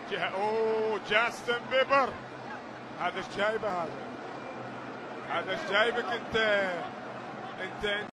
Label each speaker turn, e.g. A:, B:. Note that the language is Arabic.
A: جهه. اوه جاستن بيبر، هذا ايش جايبه؟ هذا ايش جايبك انت؟